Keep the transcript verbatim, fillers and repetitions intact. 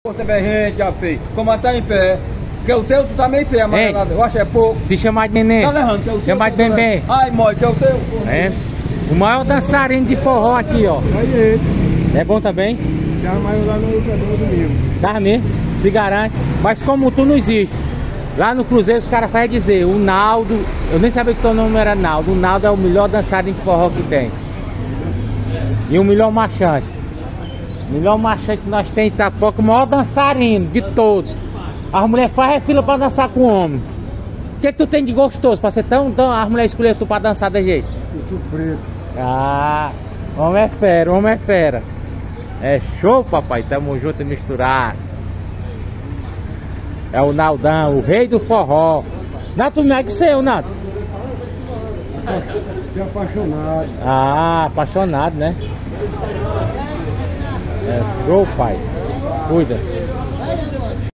Também, gente, já feio. Como tá em pé. Porque o teu tu tá meio feio, amarelado. Eu acho que é pouco. Se chamar de neném. Tá levando, teu Chamar de bebê. Ai, mãe, que é o teu. É. O maior dançarino de forró aqui, ó. Aí ele. É bom também? Já mais lá no Lucador domingo. Tá mesmo, se garante. Mas como tu não existe. Lá no Cruzeiro os caras fazem dizer, o Naldo, eu nem sabia que teu nome era Naldo. O Naldo é o melhor dançarino de forró que tem. E o melhor marchante. O melhor marchante que nós temos em Itapoca, o maior dançarino de todos. As mulheres fazem fila pra dançar com o homem. O que, que tu tem de gostoso? Pra ser tão, tão as mulheres escolheram tu pra dançar de jeito? Tudo preto. Ah, homem é fera, homem é fera. É show, papai, tamo junto e misturado. É o Naldão, o rei do forró. Nato, como é que seu, Nato? De apaixonado. Ah, apaixonado, né? É show, pai. Cuida.